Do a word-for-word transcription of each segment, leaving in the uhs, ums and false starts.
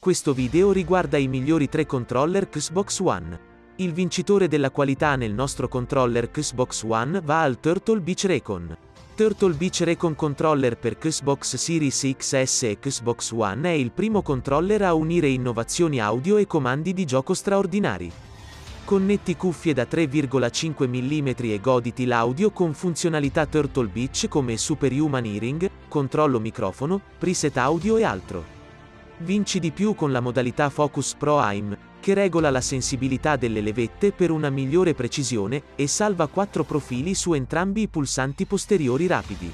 Questo video riguarda i migliori tre controller Xbox One. Il vincitore della qualità nel nostro controller Xbox One va al Turtle Beach Recon. Turtle Beach Recon Controller per Xbox Series X S e Xbox One è il primo controller a unire innovazioni audio e comandi di gioco straordinari. Connetti cuffie da tre virgola cinque millimetri e goditi l'audio con funzionalità Turtle Beach come Superhuman Hearing, controllo microfono, preset audio e altro. Vinci di più con la modalità Focus Pro Aim, che regola la sensibilità delle levette per una migliore precisione, e salva quattro profili su entrambi i pulsanti posteriori rapidi.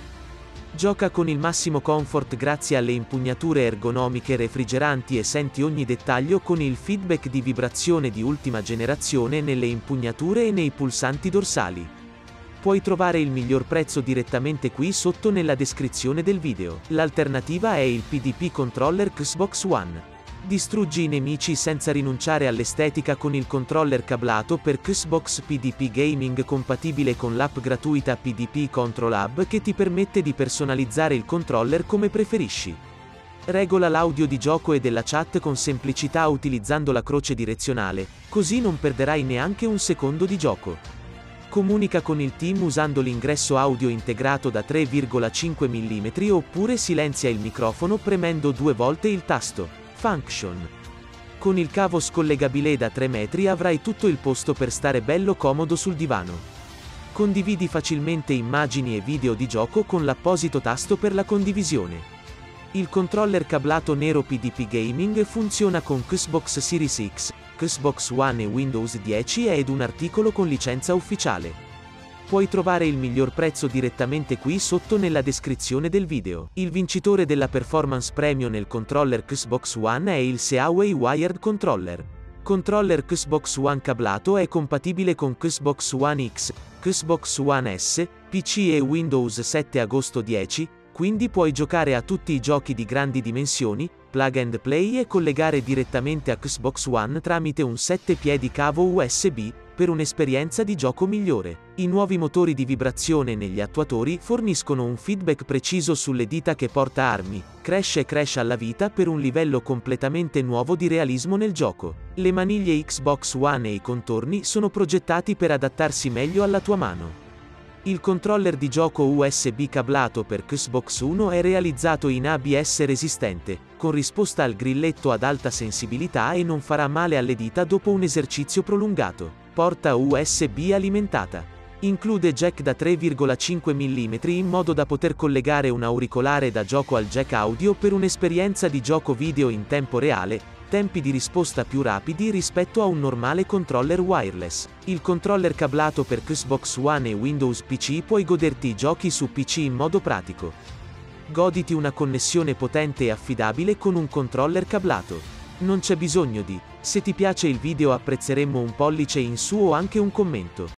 Gioca con il massimo comfort grazie alle impugnature ergonomiche refrigeranti e senti ogni dettaglio con il feedback di vibrazione di ultima generazione nelle impugnature e nei pulsanti dorsali. Puoi trovare il miglior prezzo direttamente qui sotto nella descrizione del video. L'alternativa è il P D P Controller Xbox One. Distruggi i nemici senza rinunciare all'estetica con il controller cablato per Xbox P D P Gaming compatibile con l'app gratuita P D P Control Hub che ti permette di personalizzare il controller come preferisci. Regola l'audio di gioco e della chat con semplicità utilizzando la croce direzionale, così non perderai neanche un secondo di gioco. Comunica con il team usando l'ingresso audio integrato da tre virgola cinque millimetri oppure silenzia il microfono premendo due volte il tasto Function. Con il cavo scollegabile da tre metri avrai tutto il posto per stare bello comodo sul divano. Condividi facilmente immagini e video di gioco con l'apposito tasto per la condivisione. Il controller cablato nero P D P Gaming funziona con Xbox Series X, Xbox One e Windows dieci ed un articolo con licenza ufficiale. Puoi trovare il miglior prezzo direttamente qui sotto nella descrizione del video. Il vincitore della Performance Premium nel controller Xbox One è il Seaway Wired Controller. Controller Xbox One cablato è compatibile con Xbox One X, Xbox One S, P C e Windows sette agosto dieci, quindi puoi giocare a tutti i giochi di grandi dimensioni, plug and play e collegare direttamente a Xbox One tramite un sette piedi cavo U S B, per un'esperienza di gioco migliore. I nuovi motori di vibrazione negli attuatori forniscono un feedback preciso sulle dita che porta armi, crash e crash alla vita per un livello completamente nuovo di realismo nel gioco. Le maniglie Xbox One e i contorni sono progettati per adattarsi meglio alla tua mano. Il controller di gioco U S B cablato per Xbox One è realizzato in A B S resistente, con risposta al grilletto ad alta sensibilità e non farà male alle dita dopo un esercizio prolungato. Porta U S B alimentata. Include jack da tre virgola cinque millimetri in modo da poter collegare un auricolare da gioco al jack audio per un'esperienza di gioco video in tempo reale, tempi di risposta più rapidi rispetto a un normale controller wireless. Il controller cablato per Xbox One e Windows P C puoi goderti i giochi su P C in modo pratico. Goditi una connessione potente e affidabile con un controller cablato. Non c'è bisogno di. Se ti piace il video apprezzeremmo un pollice in su o anche un commento.